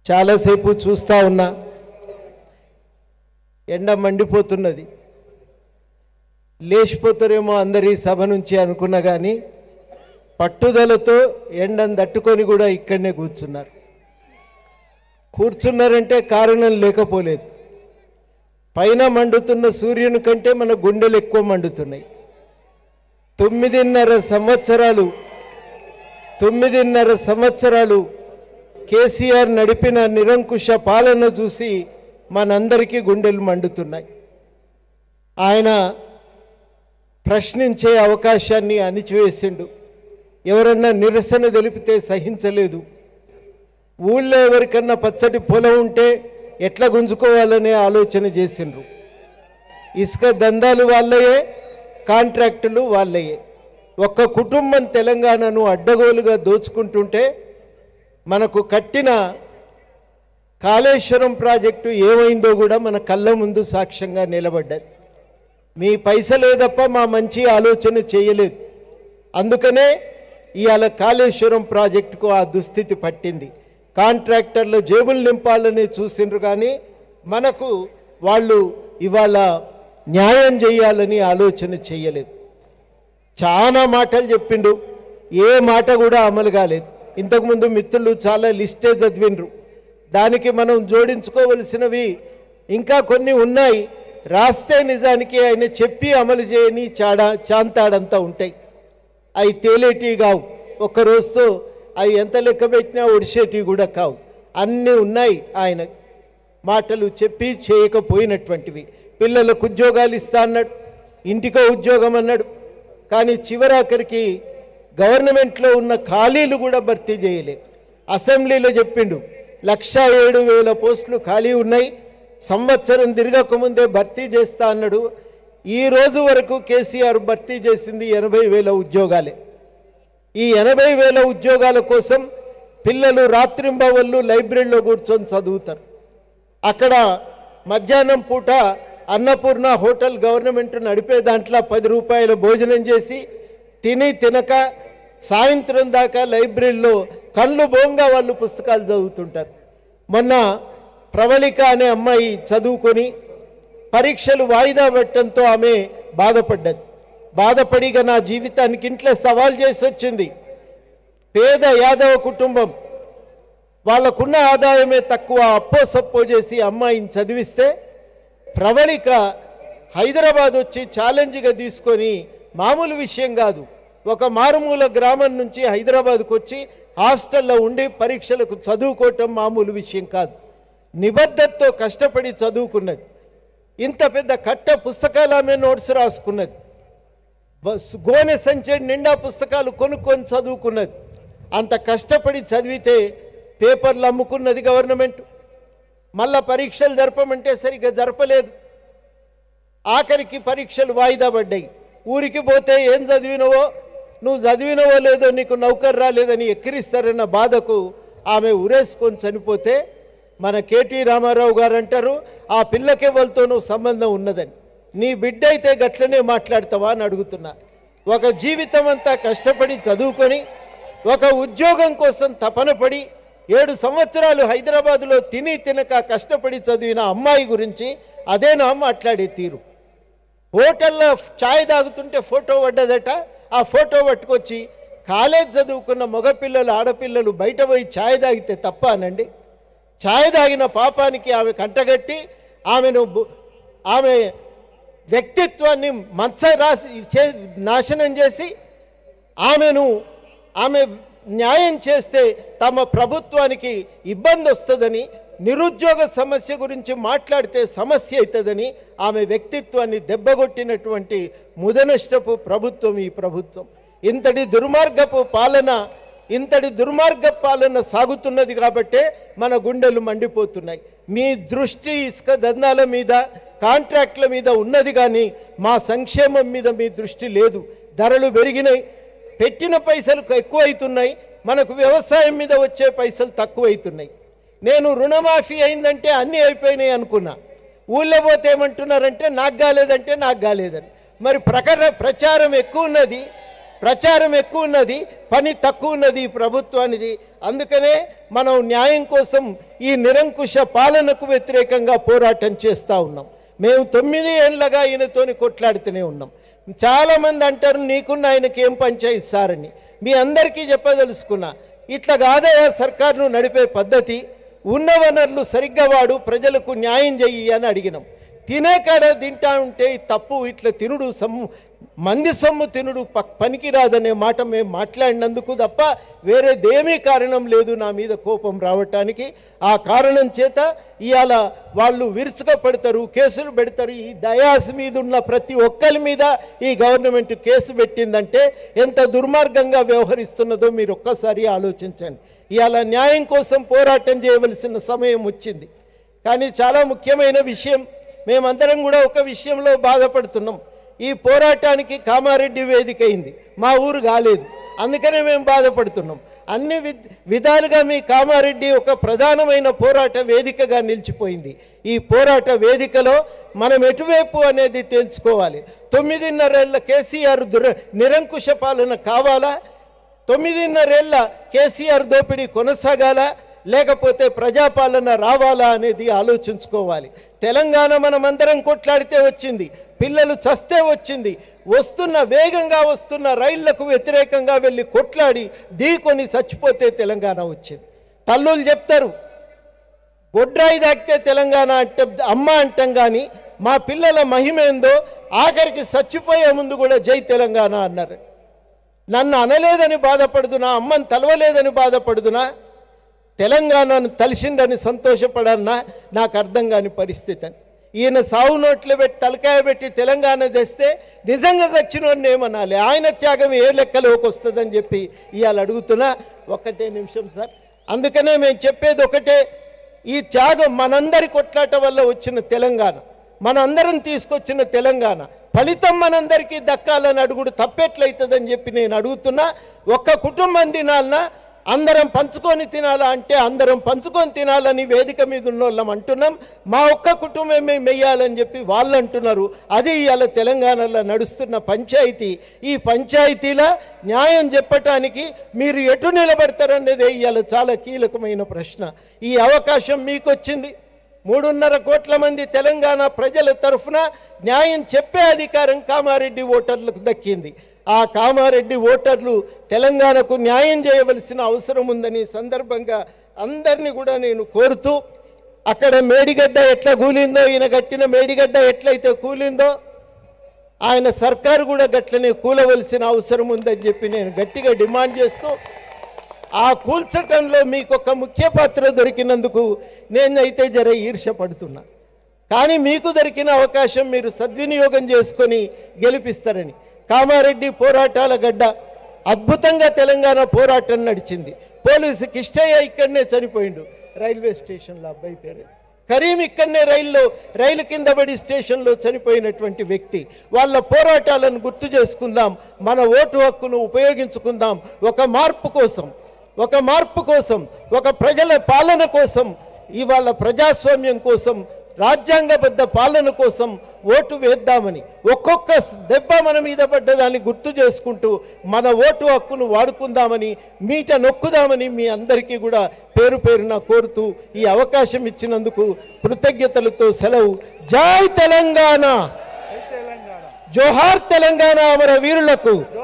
చాలాసేపు చూస్తూ ఉన్నా, ఎండ మండిపోతున్నది. లేచిపోతారేమో అందరి సభ నుంచి అనుకున్నా కానీ పట్టుదలతో ఎండను తట్టుకొని కూడా ఇక్కడనే కూర్చున్నారు. కూర్చున్నారంటే కారణం లేకపోలేదు. పైన మండుతున్న సూర్యుని కంటే మన గుండెలు ఎక్కువ మండుతున్నాయి. 9.5 సంవత్సరాలు కేసీఆర్ నడిపిన నిరంకుశ పాలన చూసి మనందరికీ గుండెలు మండుతున్నాయి. ఆయన ప్రశ్నించే అవకాశాన్ని అణిచివేసిండు. ఎవరన్నా నిరసన తెలిపితే సహించలేదు. ఊళ్ళో ఎవరికన్నా పచ్చడి పొలం ఉంటే ఎట్లా గుంజుకోవాలనే ఆలోచన చేసిండ్రు. ఇసుక దందాలు వాళ్ళయే, కాంట్రాక్టులు వాళ్ళయే. ఒక్క కుటుంబం తెలంగాణను అడ్డగోలుగా దోచుకుంటుంటే మనకు కట్టిన కాళేశ్వరం ప్రాజెక్టు ఏమైందో కూడా మన కళ్ళ ముందు సాక్ష్యంగా నిలబడ్డది. మీ పైసలే తప్ప మా మంచి ఆలోచన చేయలేదు. అందుకనే ఇవాళ కాళేశ్వరం ప్రాజెక్టుకు ఆ దుస్థితి పట్టింది. కాంట్రాక్టర్లు జేబులు నింపాలని చూసిండ్రు కానీ మనకు వాళ్ళు ఇవాళ న్యాయం చేయాలని ఆలోచన చేయలేదు. చాలా మాటలు చెప్పిండు, ఏ మాట కూడా అమలు కాలేదు. ఇంతకుముందు మిత్రులు చాలా లిస్టే చదివిండ్రు. దానికి మనం జోడించుకోవలసినవి ఇంకా కొన్ని ఉన్నాయి. రాస్తే నిజానికి ఆయన చెప్పి అమలు చేయని చాంతాడంతా ఉంటాయి. అవి తేలేటి కావు, ఒక్క రోజుతో అవి ఎంత లెక్క పెట్టినా ఒడిసేటి కూడా కావు. అన్నీ ఉన్నాయి ఆయన మాటలు చెప్పి చేయకపోయినటువంటివి. పిల్లలకు ఉద్యోగాలు ఇస్తా అన్నాడు, ఇంటికో ఉద్యోగం అన్నాడు. కానీ చివరాఖరికి గవర్నమెంట్లో ఉన్న ఖాళీలు కూడా భర్తీ చేయలేదు. అసెంబ్లీలో చెప్పిండు 1,07,000 పోస్టులు ఖాళీ ఉన్నాయి, సంవత్సరం తిరగకముందే భర్తీ చేస్తా అన్నాడు. ఈ రోజు వరకు కేసీఆర్ భర్తీ చేసింది 80,000 ఉద్యోగాలే. ఈ 80,000 ఉద్యోగాల కోసం పిల్లలు రాత్రింబవళ్ళు లైబ్రరీలో కూర్చొని చదువుతారు. అక్కడ మధ్యాహ్నం పూట అన్నపూర్ణ హోటల్ గవర్నమెంట్ నడిపే దాంట్లో 10 రూపాయల భోజనం చేసి తినక సాయంత్రం దాకా లైబ్రరీలో కళ్ళు బోంగా వాళ్ళు పుస్తకాలు చదువుతుంటారు. మొన్న ప్రవళిక అనే అమ్మాయి చదువుకొని పరీక్షలు వాయిదా పెట్టడంతో ఆమె బాధపడిగా నా జీవితానికి ఇంట్లో సవాల్ చేసి వచ్చింది. పేద యాదవ కుటుంబం, వాళ్ళకున్న ఆదాయమే తక్కువ, అప్పో సప్పో చేసి అమ్మాయిని చదివిస్తే ప్రవళిక హైదరాబాద్ వచ్చి ఛాలెంజ్గా తీసుకొని, మామూలు విషయం కాదు, ఒక మారుమూల గ్రామం నుంచి హైదరాబాద్కు వచ్చి హాస్టల్లో ఉండి పరీక్షలకు చదువుకోవటం మామూలు విషయం కాదు. నిబద్ధతతో కష్టపడి చదువుకున్నది. ఇంత పెద్ద కట్ట పుస్తకాలు ఆమె నోట్స్ రాసుకున్నది. గోనె సంచి నిండా పుస్తకాలు కొనుక్కొని చదువుకున్నది. అంత కష్టపడి చదివితే పేపర్లు అమ్ముకున్నది గవర్నమెంట్. మళ్ళా పరీక్షలు జరపమంటే సరిగ్గా జరపలేదు. ఆఖరికి పరీక్షలు వాయిదా పడ్డాయి. ఊరికి పోతే ఏం చదివినవో, నువ్వు చదివినవో లేదో నీకు నౌకరు రాలేదని ఎక్కిరిస్తారన్న బాధకు ఆమె ఉరేసుకొని చనిపోతే మన కేటీ రామారావు గారు అంటారు, ఆ పిల్లకెవరితోనూ సంబంధం ఉన్నదని. నీ బిడ్డ అయితే గట్లనే మాట్లాడతావా అని అడుగుతున్నా. ఒక జీవితం అంతా కష్టపడి చదువుకొని ఒక ఉద్యోగం కోసం తపన పడి 7 సంవత్సరాలు హైదరాబాదులో తినక కష్టపడి చదివిన అమ్మాయి గురించి అదేనా మాట్లాడే తీరు? హోటల్లో ఛాయ్ తాగుతుంటే ఫోటో పడ్డదట. ఆ ఫోటో పట్టుకొచ్చి కాలేజ్ చదువుకున్న మగపిల్లలు ఆడపిల్లలు బయట పోయి ఛాయ్ తాగితే తప్ప అనండి? ఛాయ్ తాగిన పాపానికి ఆమె కంటగట్టి ఆమె వ్యక్తిత్వాన్ని నాశనం చేసి ఆమె న్యాయం చేస్తే తమ ప్రభుత్వానికి ఇబ్బంది వస్తుందని, నిరుద్యోగ సమస్య గురించి మాట్లాడితే సమస్య అవుతుందని ఆమె వ్యక్తిత్వాన్ని దెబ్బగొట్టినటువంటి ముదనష్టపు ప్రభుత్వం ఈ ప్రభుత్వం. ఇంతటి దుర్మార్గ పాలన సాగుతున్నది కాబట్టే మన గుండెలు మండిపోతున్నాయి. మీ దృష్టి ఇసుక దందాల మీద, కాంట్రాక్ట్ల మీద ఉన్నది కానీ మా సంక్షేమం మీద మీ దృష్టి లేదు. ధరలు పెరిగినాయి, పెట్టిన పైసలు ఎక్కువైతున్నాయి, మనకు వ్యవసాయం మీద వచ్చే పైసలు తక్కువైతున్నాయి. నేను రుణమాఫీ అయిందంటే అన్నీ అయిపోయినాయి అనుకున్నా. ఊళ్ళో పోతే ఏమంటున్నారంటే నాకు కాలేదంటే నాకు కాలేదని. మరి ప్రచారం ఎక్కువ ఉన్నది, ప్రచారం ఎక్కువ ఉన్నది, పని తక్కువ ఉన్నది ఈ ప్రభుత్వానిది. అందుకనే మనం న్యాయం కోసం ఈ నిరంకుశ పాలనకు వ్యతిరేకంగా పోరాటం చేస్తూ ఉన్నాం. మేము 9 ఏళ్ళగా ఈయనతోని కొట్లాడుతూనే ఉన్నాం. చాలామంది అంటారు నీకున్న ఆయనకి ఏం పంచాయతీ సార్ అని. మీ అందరికీ చెప్పదలుచుకున్నా, ఇట్లా కాదయా సర్కారును నడిపే పద్ధతి. ఉన్న వనరులు సరిగ్గా వాడు, ప్రజలకు న్యాయం చెయ్యి అని అడిగినాం. తినే కాడ తింటా ఉంటే తప్పు, ఇట్లా తినుడు మంది సొమ్ము తినుడు పనికిరాదనే మాట మేము మాట్లాడినందుకు తప్ప వేరేదేమీ కారణం లేదు నా మీద కోపం రావటానికి. ఆ కారణం చేత ఇవాళ వాళ్ళు విరుచుకపడతారు, కేసులు పెడతారు. ఈ డయాస్ మీద ఉన్న ప్రతి ఒక్కరి మీద ఈ గవర్నమెంట్ కేసు పెట్టిందంటే ఎంత దుర్మార్గంగా వ్యవహరిస్తున్నదో మీరు ఒక్కసారి ఆలోచించండి. ఇవాళ న్యాయం కోసం పోరాటం చేయవలసిన సమయం వచ్చింది. కానీ చాలా ముఖ్యమైన విషయం, మేమందరం కూడా ఒక విషయంలో బాధపడుతున్నాం. ఈ పోరాటానికి కామారెడ్డి వేదిక అయింది, మా ఊరు కాలేదు. అందుకనే మేము బాధపడుతున్నాం. అన్ని విధాలుగా మీ కామారెడ్డి ఒక ప్రధానమైన పోరాట వేదికగా నిలిచిపోయింది. ఈ పోరాట వేదికలో మనం ఎటువైపు అనేది తెలుసుకోవాలి. 9.5 ఏళ్ల కేసీఆర్ నిరంకుశ పాలన కావాలా? 9.5 ఏళ్ల కేసీఆర్ దోపిడీ కొనసాగాల, లేకపోతే ప్రజాపాలన రావాలా అనేది ఆలోచించుకోవాలి. తెలంగాణ మనమందరం కొట్లాడితే వచ్చింది, పిల్లలు చస్తే వచ్చింది. వేగంగా వస్తున్న రైళ్లకు వ్యతిరేకంగా వెళ్ళి కొట్లాడి ఢీకొని చచ్చిపోతే తెలంగాణ వచ్చింది. తల్లులు చెప్తారు, బొడ్రాయి దాకితే తెలంగాణ అంటే అమ్మ అంటాం, కానీ మా పిల్లల మహిమేందో ఆఖరికి చచ్చిపోయే ముందు కూడా జై తెలంగాణ అన్నారు. నన్ను అనలేదని బాధపడుదునా, అమ్మని తలవలేదని బాధపడుదునా, తెలంగాణను తలిసిండని సంతోషపడన్నా నాకు అర్థం కాని పరిస్థితి అని. ఈయన సావు నోట్లు పెట్టి తలకాయ పెట్టి తెలంగాణ తెస్తే నిజంగా చచ్చినోడిని ఏమనాలి? ఆయన త్యాగం ఏ లెక్కలోకి వస్తుందని చెప్పి ఇవాళ అడుగుతున్నా. ఒకటే నిమిషం సార్. అందుకనే మేము చెప్పేది ఒకటే, ఈ త్యాగం మనందరి కొట్లాట వల్ల వచ్చిన తెలంగాణ, మనందరం తీసుకొచ్చిన తెలంగాణ ఫలితం మనందరికీ దక్కాలని అడుగుడు తప్పెట్లయితుందని చెప్పి నేను అడుగుతున్నా. ఒక్క కుటుంబం తినాలన్నా అందరం పంచుకొని తినాలా అంటే అందరం పంచుకొని తినాలని వేదిక మీద ఉన్నోళ్ళం అంటున్నాం. మా ఒక్క కుటుంబమే మెయ్యాలని చెప్పి వాళ్ళు అంటున్నారు. అది ఇవాళ తెలంగాణలో నడుస్తున్న పంచాయతీ. ఈ పంచాయతీలో న్యాయం చెప్పటానికి మీరు ఎటు నిలబడతారనేదే ఇవాళ చాలా కీలకమైన ప్రశ్న. ఈ అవకాశం మీకు వచ్చింది. 3.5 కోట్ల మంది తెలంగాణ ప్రజల తరఫున న్యాయం చెప్పే అధికారం కామారెడ్డి ఓటర్లకు దక్కింది. ఆ కామారెడ్డి ఓటర్లు తెలంగాణకు న్యాయం చేయవలసిన అవసరం ఉందని సందర్భంగా అందరినీ కూడా నేను కోరుతూ, అక్కడ మేడిగడ్డ ఎట్లా కూలిందో, ఈయన కట్టిన మేడిగడ్డ ఎట్లయితే కూలిందో ఆయన సర్కారు కూడా గట్లనే కూలవలసిన అవసరం ఉందని చెప్పి నేను గట్టిగా డిమాండ్ చేస్తూ, ఆ కూల్చటంలో మీకు ఒక ముఖ్య పాత్ర దొరికినందుకు నేనైతే జర ఈర్ష్యపడుతున్నా. కానీ మీకు దొరికిన అవకాశం మీరు సద్వినియోగం చేసుకొని గెలిపిస్తారని. కామారెడ్డి పోరాటాల గడ్డ, అద్భుతంగా తెలంగాణ పోరాటం నడిచింది. పోలీసు కిష్టయ్య ఇక్కడనే చనిపోయిండు, రైల్వే స్టేషన్లో. అబ్బాయి పేరు కరీం, ఇక్కడనే రైలు కింద పడి స్టేషన్లో చనిపోయినటువంటి వ్యక్తి. వాళ్ళ పోరాటాలను గుర్తు చేసుకుందాం, మన ఓటు హక్కును ఉపయోగించుకుందాం. ఒక మార్పు కోసం, ఒక ప్రజల పాలన కోసం, ఇవాళ ప్రజాస్వామ్యం కోసం, రాజ్యాంగబద్ధ పాలన కోసం ఓటు వేద్దామని, ఒక్కొక్క దెబ్బ మన మీద పడ్డదాన్ని గుర్తు చేసుకుంటూ మన ఓటు హక్కును వాడుకుందామని, మీట నొక్కుదామని మీ అందరికీ కూడా పేరు పేరున కోరుతూ ఈ అవకాశం ఇచ్చినందుకు కృతజ్ఞతలతో సెలవు. జై తెలంగాణ, జోహార్ తెలంగాణ అమర వీరులకు.